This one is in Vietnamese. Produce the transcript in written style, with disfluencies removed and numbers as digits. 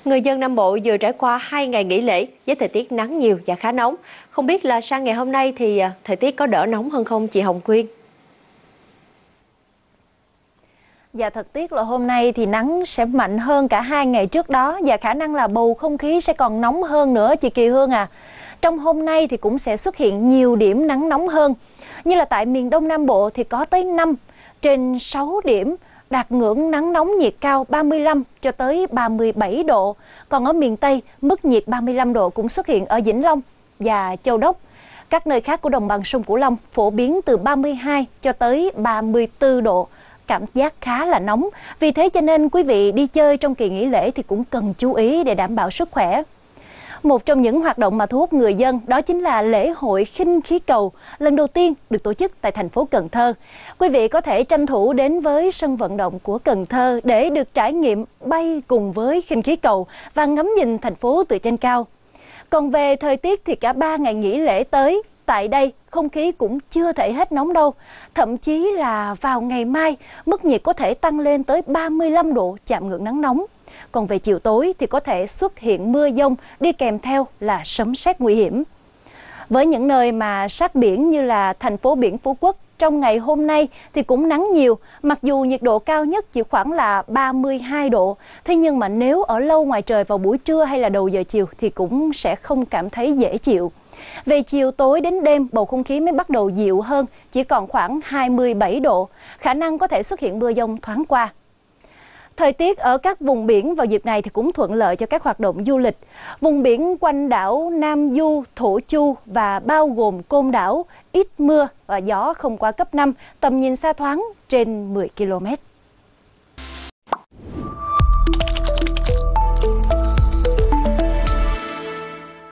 Người dân Nam Bộ vừa trải qua 2 ngày nghỉ lễ với thời tiết nắng nhiều và khá nóng. Không biết là sang ngày hôm nay thì thời tiết có đỡ nóng hơn không chị Hồng Quyên? Và thật tiếc là hôm nay thì nắng sẽ mạnh hơn cả 2 ngày trước đó và khả năng là bầu không khí sẽ còn nóng hơn nữa chị Kỳ Hương à. Trong hôm nay thì cũng sẽ xuất hiện nhiều điểm nắng nóng hơn. Như là tại miền Đông Nam Bộ thì có tới 5 trên 6 điểm đạt ngưỡng nắng nóng nhiệt cao 35 cho tới 37 độ. Còn ở miền Tây, mức nhiệt 35 độ cũng xuất hiện ở Vĩnh Long và Châu Đốc. Các nơi khác của đồng bằng sông Cửu Long phổ biến từ 32 cho tới 34 độ. Cảm giác khá là nóng. Vì thế cho nên quý vị đi chơi trong kỳ nghỉ lễ thì cũng cần chú ý để đảm bảo sức khỏe. Một trong những hoạt động mà thu hút người dân đó chính là lễ hội khinh khí cầu, lần đầu tiên được tổ chức tại thành phố Cần Thơ. Quý vị có thể tranh thủ đến với sân vận động của Cần Thơ để được trải nghiệm bay cùng với khinh khí cầu và ngắm nhìn thành phố từ trên cao. Còn về thời tiết thì cả 3 ngày nghỉ lễ tới, tại đây không khí cũng chưa thể hết nóng đâu. Thậm chí là vào ngày mai, mức nhiệt có thể tăng lên tới 35 độ chạm ngưỡng nắng nóng. Còn về chiều tối thì có thể xuất hiện mưa dông đi kèm theo là sấm sét nguy hiểm. Với những nơi mà sát biển như là thành phố biển Phú Quốc, trong ngày hôm nay thì cũng nắng nhiều, mặc dù nhiệt độ cao nhất chỉ khoảng là 32 độ. Thế nhưng mà nếu ở lâu ngoài trời vào buổi trưa hay là đầu giờ chiều thì cũng sẽ không cảm thấy dễ chịu. Về chiều tối đến đêm, bầu không khí mới bắt đầu dịu hơn, chỉ còn khoảng 27 độ, khả năng có thể xuất hiện mưa dông thoáng qua. Thời tiết ở các vùng biển vào dịp này thì cũng thuận lợi cho các hoạt động du lịch. Vùng biển quanh đảo Nam Du, Thổ Chu và bao gồm Côn Đảo, ít mưa và gió không quá cấp 5, tầm nhìn xa thoáng trên 10 km.